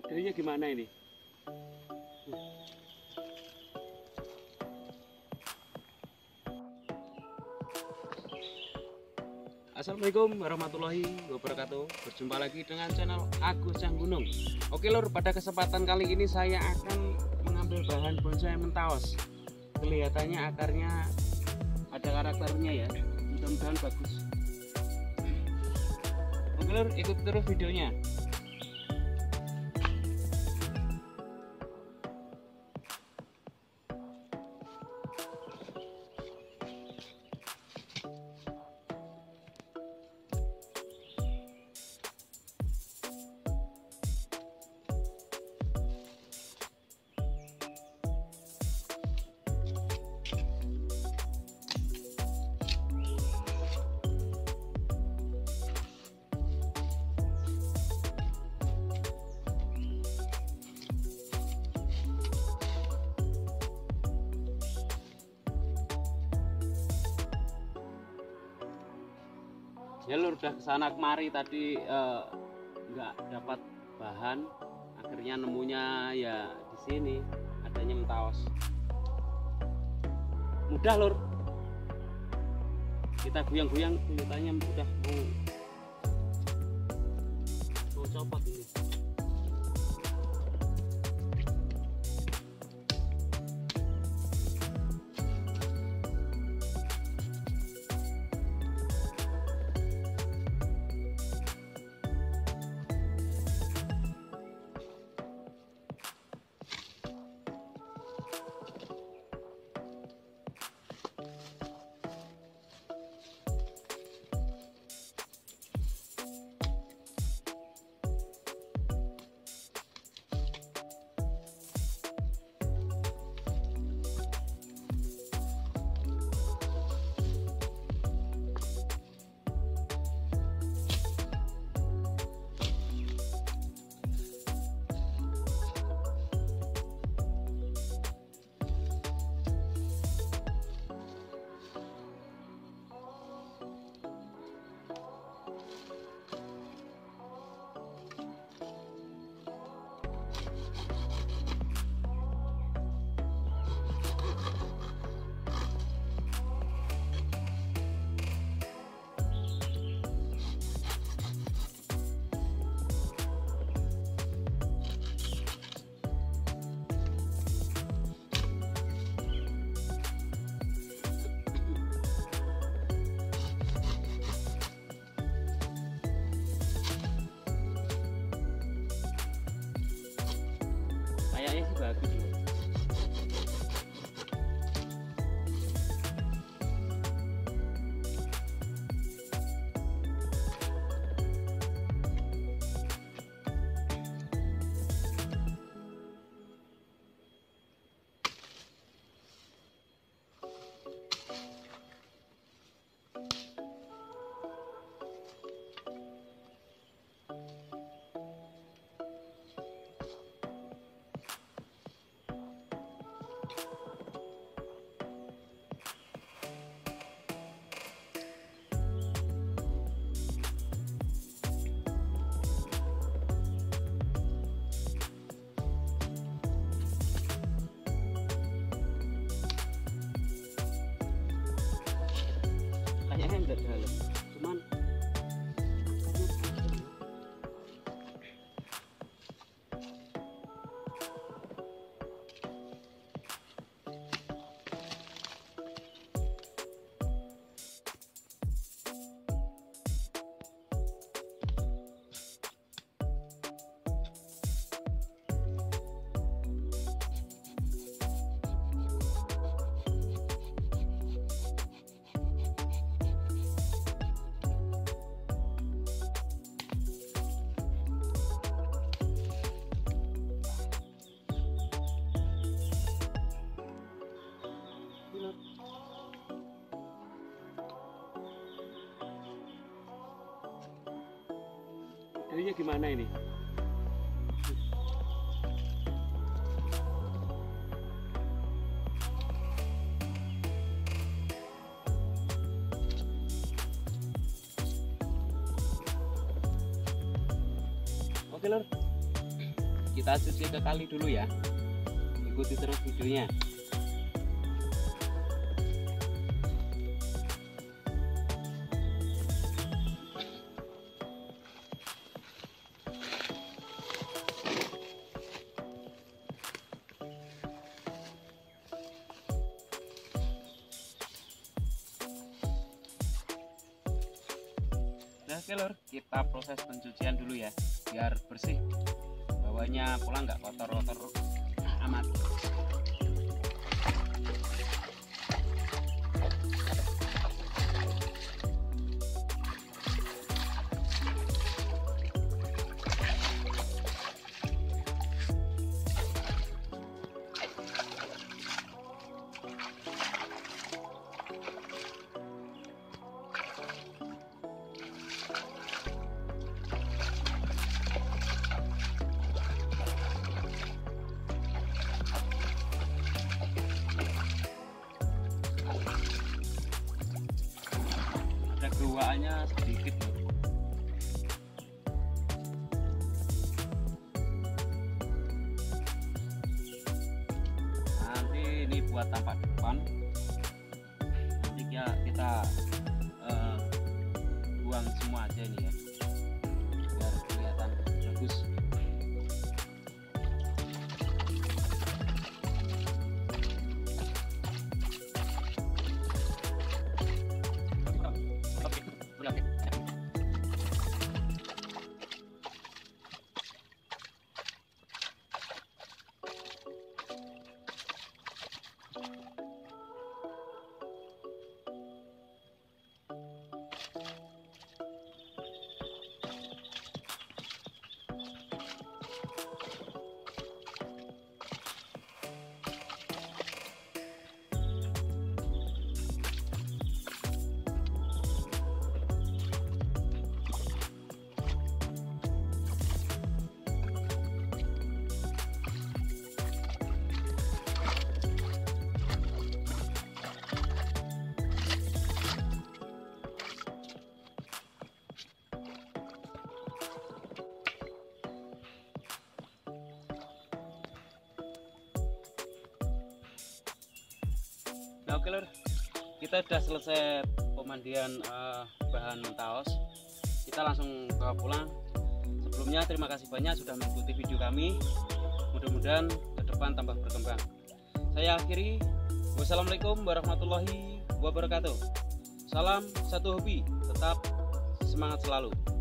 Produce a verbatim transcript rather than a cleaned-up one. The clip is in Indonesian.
Modelnya gimana ini? Assalamualaikum warahmatullahi wabarakatuh. Berjumpa lagi dengan channel Agus Sang Gunung. Oke lur, pada kesempatan kali ini saya akan mengambil bahan bonsai mentaos. Kelihatannya akarnya ada karakternya ya. Mudah-mudahan bagus. Oke lur, ikut terus videonya. Ya lur, udah kesana kemari tadi nggak eh, dapat bahan, akhirnya nemunya ya di sini adanya mentaos. Mudah lur, kita goyang-goyang kelihatannya udah mau mau copot ini. Kayaknya sih bagus loh. Kayaknya enggak dalam, cuman jadinya gimana ini? Oke lor, kita cuci ke kali dulu ya. Ikuti terus videonya. Nah, oke lor, kita proses pencucian dulu ya, biar bersih. Bawahnya pulang nggak kotor-kotor amat. Keruaannya sedikit. Nanti ini buat tampak depan. Nanti ya kita uh, buang semua aja ini ya, biar kelihatan bagus. Nah, oke lor, kita sudah selesai pemandian uh, bahan mentaos. Kita langsung bawa pulang. Sebelumnya terima kasih banyak sudah mengikuti video kami. Mudah-mudahan ke depan tambah berkembang. Saya akhiri. Wassalamualaikum warahmatullahi wabarakatuh. Salam satu hobi, tetap semangat selalu.